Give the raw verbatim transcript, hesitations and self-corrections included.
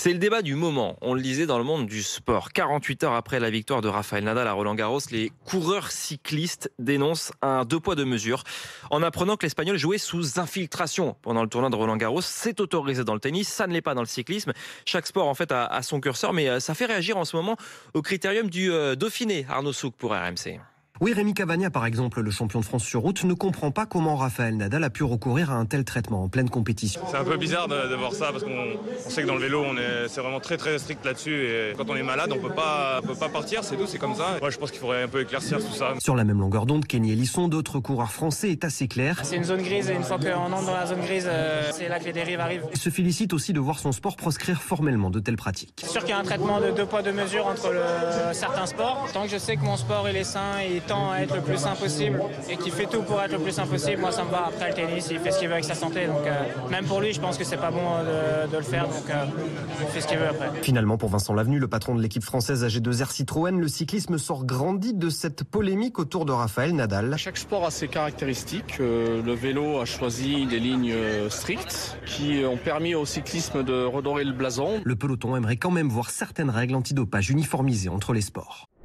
C'est le débat du moment, on le disait dans le monde du sport. quarante-huit heures après la victoire de Rafael Nadal à Roland-Garros, les coureurs cyclistes dénoncent un deux poids deux mesures. En apprenant que l'Espagnol jouait sous infiltration pendant le tournoi de Roland-Garros, c'est autorisé dans le tennis, ça ne l'est pas dans le cyclisme. Chaque sport en fait a, a son curseur, mais ça fait réagir en ce moment au critérium du euh, Dauphiné. Arnaud Souk pour R M C. Oui, Rémi Cavagna, par exemple, le champion de France sur route, ne comprend pas comment Rafael Nadal a pu recourir à un tel traitement en pleine compétition. C'est un peu bizarre de, de voir ça parce qu'on on sait que dans le vélo, on est, c'est vraiment très très strict là-dessus. Et quand on est malade, on peut pas, peut pas partir, c'est tout, c'est comme ça. Moi, je pense qu'il faudrait un peu éclaircir tout ça. Sur la même longueur d'onde, Kenny Elissonde, d'autres coureurs français, est assez clair. C'est une zone grise et une fois qu'on entre dans la zone grise, euh, c'est là que les dérives arrivent. Il se félicite aussi de voir son sport proscrire formellement de telles pratiques. C'est sûr qu'il y a un traitement de deux poids deux mesures entre le, certains sports. Tant que je sais que mon sport il est sain et tend à être le plus impossible et qui fait tout pour être le plus impossible, moi ça me va. Après le tennis, il fait ce qu'il veut avec sa santé, donc euh, même pour lui je pense que c'est pas bon de, de le faire, donc euh, il fait ce qu'il veut après. Finalement, pour Vincent Lavenu, le patron de l'équipe française A G deux R Citroën, le cyclisme sort grandi de cette polémique autour de Rafael Nadal. Chaque sport a ses caractéristiques. Euh, le vélo a choisi des lignes strictes qui ont permis au cyclisme de redorer le blason. Le peloton aimerait quand même voir certaines règles antidopage uniformisées entre les sports.